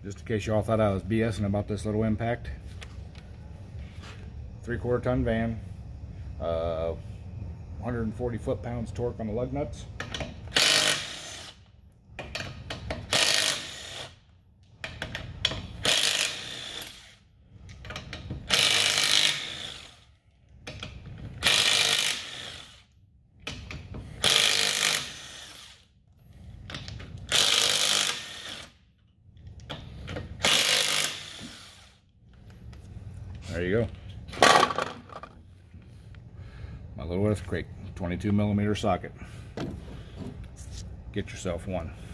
Just in case you all thought I was BSing about this little impact. 3/4 ton van, 140 foot-pounds torque on the lug nuts. There you go. My little earthquake 22mm socket. Get yourself one.